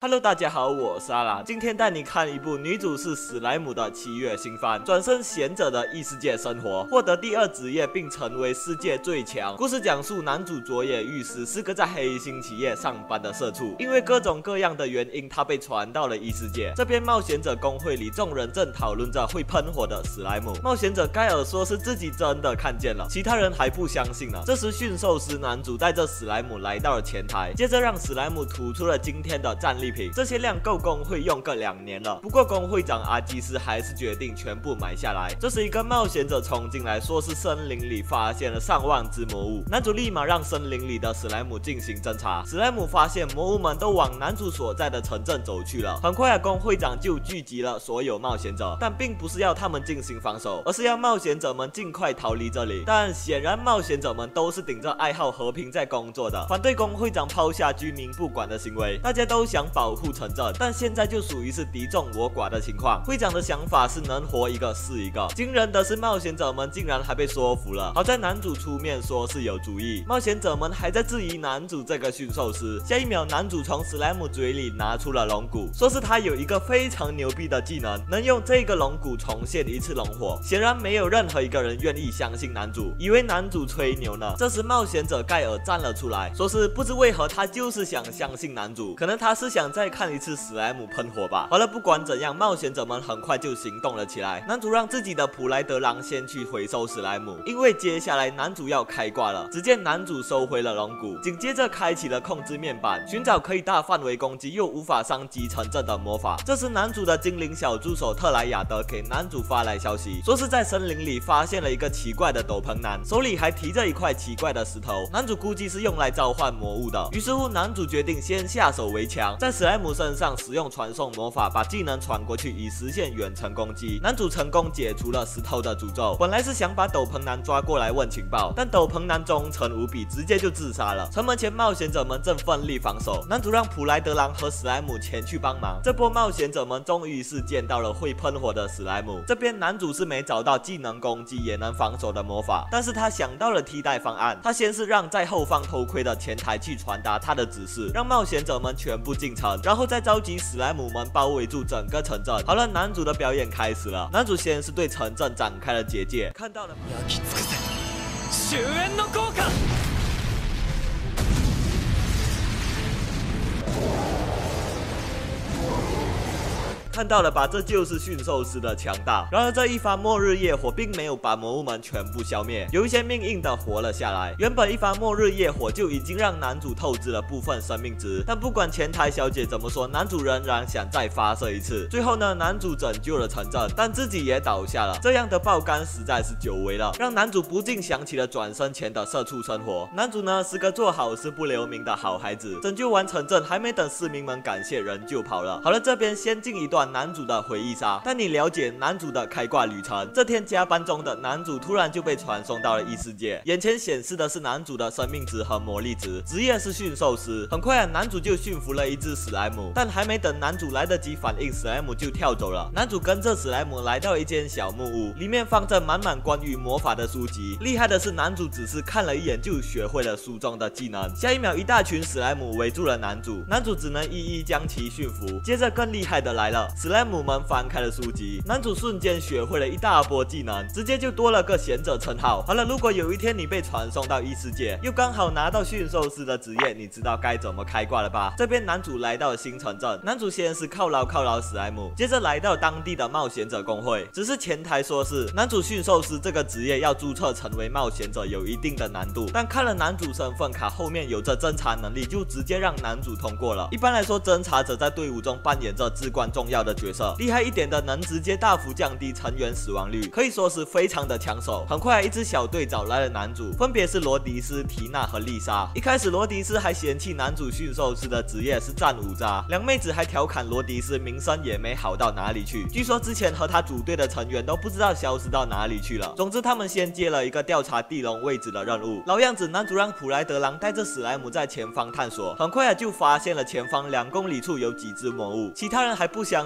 Hello， 大家好，我是阿兰，今天带你看一部女主是史莱姆的7月新番，转身贤者的异世界生活，获得第2职业并成为世界最强。故事讲述男主佐野裕司是个在黑心企业上班的社畜，因为各种各样的原因，他被传到了异世界。这边冒险者公会里，众人正讨论着会喷火的史莱姆。冒险者盖尔说是自己真的看见了，其他人还不相信呢。这时驯兽师男主带着史莱姆来到了前台，接着让史莱姆吐出了今天的战利品，这些量够工会用个2年了。不过工会长阿基斯还是决定全部买下来。这时一个冒险者冲进来，说是森林里发现了上万只魔物。男主立马让森林里的史莱姆进行侦查。史莱姆发现魔物们都往男主所在的城镇走去了。很快工会长就聚集了所有冒险者，但并不是要他们进行防守，而是要冒险者们尽快逃离这里。但显然冒险者们都是顶着爱好和平在工作的，反对工会长抛下居民不管的行为。大家都想保护城镇，但现在就属于是敌众我寡的情况。会长的想法是能活一个是一个。惊人的是，冒险者们竟然还被说服了。好在男主出面说是有主意，冒险者们还在质疑男主这个驯兽师。下一秒，男主从史莱姆嘴里拿出了龙骨，说是他有一个非常牛逼的技能，能用这个龙骨重现一次龙火。显然没有任何一个人愿意相信男主，以为男主吹牛呢。这时冒险者盖尔站了出来，说是不知为何他就是想相信男主，可能他是想再看一次史莱姆喷火吧。好了，不管怎样，冒险者们很快就行动了起来。男主让自己的普莱德狼先去回收史莱姆，因为接下来男主要开挂了。只见男主收回了龙骨，紧接着开启了控制面板，寻找可以大范围攻击又无法伤及城镇的魔法。这时男主的精灵小助手特莱亚德给男主发来消息，说是在森林里发现了一个奇怪的斗篷男，手里还提着一块奇怪的石头，男主估计是用来召唤魔物的。于是乎，男主决定先下手为强，在史莱姆身上使用传送魔法，把技能传过去，以实现远程攻击。男主成功解除了石头的诅咒。本来是想把斗篷男抓过来问情报，但斗篷男忠诚无比，直接就自杀了。城门前冒险者们正奋力防守，男主让普莱德狼和史莱姆前去帮忙。这波冒险者们终于是见到了会喷火的史莱姆。这边男主是没找到既能攻击也能防守的魔法，但是他想到了替代方案。他先是让在后方偷窥的前台去传达他的指示，让冒险者们全部进城，然后再召集史莱姆们包围住整个城镇。好了，男主的表演开始了。男主先是对城镇展开了结界，看到了終焉の効果。 看到了吧，这就是驯兽师的强大。然而这一发末日业火并没有把魔物们全部消灭，有一些命硬的活了下来。原本一发末日业火就已经让男主透支了部分生命值，但不管前台小姐怎么说，男主仍然想再发射一次。最后呢，男主拯救了城镇，但自己也倒下了。这样的爆肝实在是久违了，让男主不禁想起了转生前的社畜生活。男主呢是个做好事不留名的好孩子，拯救完城镇还没等市民们感谢人就跑了。好了，这边先进一段男主的回忆杀，带你了解男主的开挂旅程。这天加班中的男主突然就被传送到了异世界，眼前显示的是男主的生命值和魔力值，职业是驯兽师。很快男主就驯服了一只史莱姆，但还没等男主来得及反应，史莱姆就跳走了。男主跟着史莱姆来到一间小木屋，里面放着满满关于魔法的书籍。厉害的是，男主只是看了一眼就学会了书中的技能。下一秒，一大群史莱姆围住了男主，男主只能一一将其驯服。接着更厉害的来了，史莱姆们翻开了书籍，男主瞬间学会了一大波技能，直接就多了个贤者称号。好了，如果有一天你被传送到异世界，又刚好拿到驯兽师的职业，你知道该怎么开挂了吧？这边男主来到了新城镇，男主先是犒劳史莱姆，接着来到当地的冒险者公会。只是前台说是男主驯兽师这个职业要注册成为冒险者有一定的难度，但看了男主身份卡后面有着侦查能力，就直接让男主通过了。一般来说，侦查者在队伍中扮演着至关重要的角色，厉害一点的能直接大幅降低成员死亡率，可以说是非常的抢手。很快，一支小队找来了男主，分别是罗迪斯、缇娜和丽莎。一开始，罗迪斯还嫌弃男主驯兽师的职业是战五渣，两妹子还调侃罗迪斯名声也没好到哪里去。据说之前和他组队的成员都不知道消失到哪里去了。总之，他们先接了一个调查地龙位置的任务。老样子，男主让普莱德狼带着史莱姆在前方探索，很快就发现了前方2公里处有几只魔物。其他人还不相信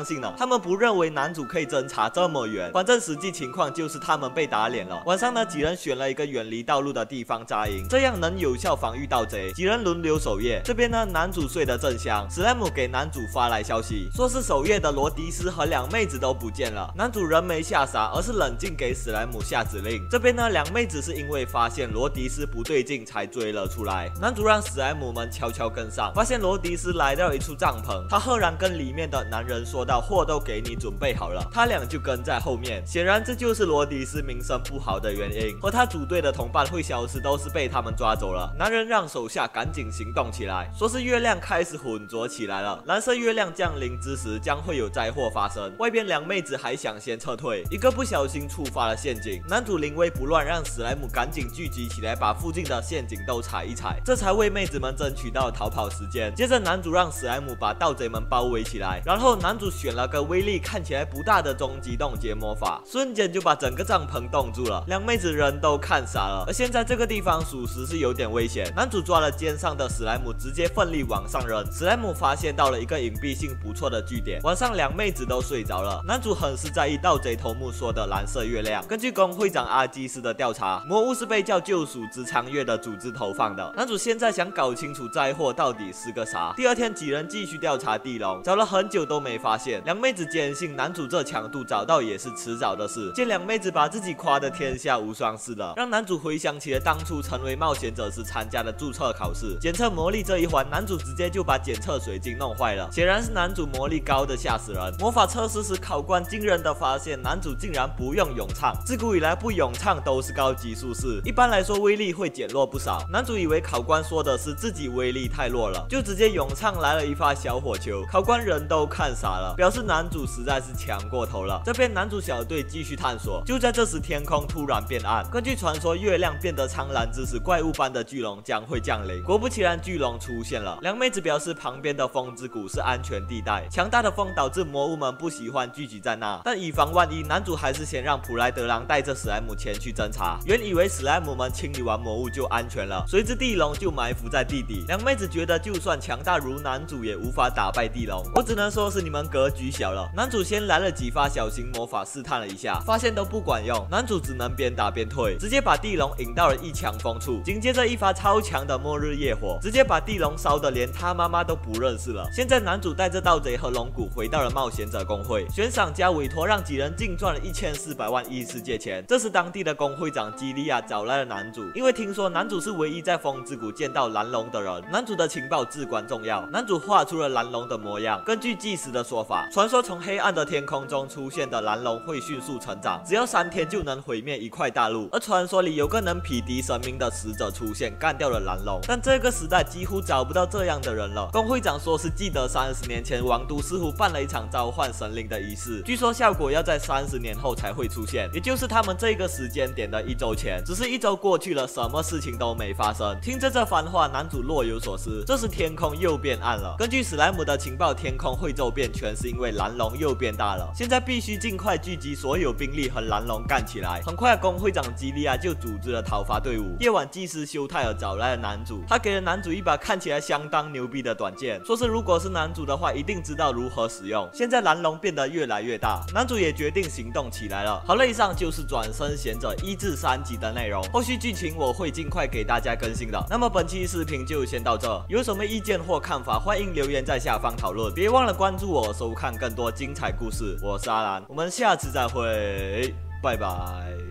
信呢？他们不认为男主可以侦查这么远，反正实际情况就是他们被打脸了。晚上呢，几人选了一个远离道路的地方扎营，这样能有效防御盗贼。几人轮流守夜。这边呢，男主睡得正香，史莱姆给男主发来消息，说是守夜的罗迪斯和两妹子都不见了。男主人没吓傻，而是冷静给史莱姆下指令。这边呢，两妹子是因为发现罗迪斯不对劲才追了出来。男主让史莱姆们悄悄跟上，发现罗迪斯来到一处帐篷，他赫然跟里面的男人说道：“货都给你准备好了。”他俩就跟在后面。显然这就是罗迪斯名声不好的原因，和他组队的同伴会消失都是被他们抓走了。男人让手下赶紧行动起来，说是月亮开始浑浊起来了，蓝色月亮降临之时将会有灾祸发生。外边两妹子还想先撤退，一个不小心触发了陷阱。男主临危不乱，让史莱姆赶紧聚集起来，把附近的陷阱都踩一踩，这才为妹子们争取到逃跑时间。接着男主让史莱姆把盗贼们包围起来，然后男主选了个威力看起来不大的终极冻结魔法，瞬间就把整个帐篷冻住了。两妹子人都看傻了，而现在这个地方属实是有点危险。男主抓了肩上的史莱姆，直接奋力往上扔。史莱姆发现到了一个隐蔽性不错的据点。晚上两妹子都睡着了，男主很是在意盗贼头目说的蓝色月亮。根据工会长阿基斯的调查，魔物是被叫救赎之苍月的组织投放的。男主现在想搞清楚灾祸到底是个啥。第二天几人继续调查地笼，找了很久都没发现。两妹子坚信男主这强度找到也是迟早的事。见两妹子把自己夸得天下无双似的，让男主回想起了当初成为冒险者时参加的注册考试。检测魔力这一环，男主直接就把检测水晶弄坏了，显然是男主魔力高的吓死人。魔法测试时，考官惊人的发现男主竟然不用咏唱，自古以来不咏唱都是高级术士，一般来说威力会减弱不少。男主以为考官说的是自己威力太弱了，就直接咏唱来了一发小火球，考官人都看傻了，表示男主实在是强过头了。这边男主小队继续探索，就在这时天空突然变暗。根据传说，月亮变得苍蓝之时，怪物般的巨龙将会降临。果不其然，巨龙出现了。两妹子表示旁边的风之谷是安全地带，强大的风导致魔物们不喜欢聚集在那，但以防万一，男主还是先让普莱德郎带着史莱姆前去侦查。原以为史莱姆们清理完魔物就安全了，谁知地龙就埋伏在地底。两妹子觉得就算强大如男主也无法打败地龙，我只能说是你们格局小了。男主先来了几发小型魔法试探了一下，发现都不管用，男主只能边打边退，直接把地龙引到了一强风处。紧接着一发超强的末日夜火，直接把地龙烧得连他妈妈都不认识了。现在男主带着盗贼和龙骨回到了冒险者工会，悬赏加委托让几人净赚了1400万异世界钱。这时当地的工会长基利亚找来了男主，因为听说男主是唯一在风之谷见到蓝龙的人，男主的情报至关重要。男主画出了蓝龙的模样，根据祭司的说法，传说从黑暗的天空中出现的蓝龙会迅速成长，只要3天就能毁灭一块大陆。而传说里有个能匹敌神明的使者出现，干掉了蓝龙，但这个时代几乎找不到这样的人了。工会长说是记得30年前王都似乎办了一场召唤神灵的仪式，据说效果要在30年后才会出现，也就是他们这个时间点的1周前。只是1周过去了，什么事情都没发生。听着这番话，男主若有所思。这时天空又变暗了，根据史莱姆的情报，天空会骤变全是因为蓝龙又变大了，现在必须尽快聚集所有兵力和蓝龙干起来。很快工会长基利亚就组织了讨伐队伍。夜晚祭司修泰尔找来了男主，他给了男主一把看起来相当牛逼的短剑，说是如果是男主的话一定知道如何使用。现在蓝龙变得越来越大，男主也决定行动起来了。好了，以上就是转生贤者1至3集的内容，后续剧情我会尽快给大家更新的。那么本期视频就先到这，有什么意见或看法欢迎留言在下方讨论，别忘了关注我收看更多精彩故事。我是阿兰，我们下次再会，拜拜。